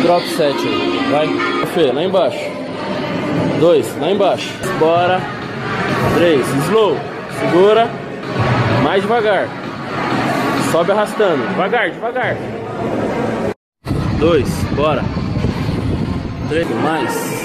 drop 7 aí. Vai. Fê, lá embaixo. 2, lá embaixo. Bora. 3, slow. Segura. Mais devagar. Sobe arrastando. Devagar, devagar. 2, bora. 3, mais.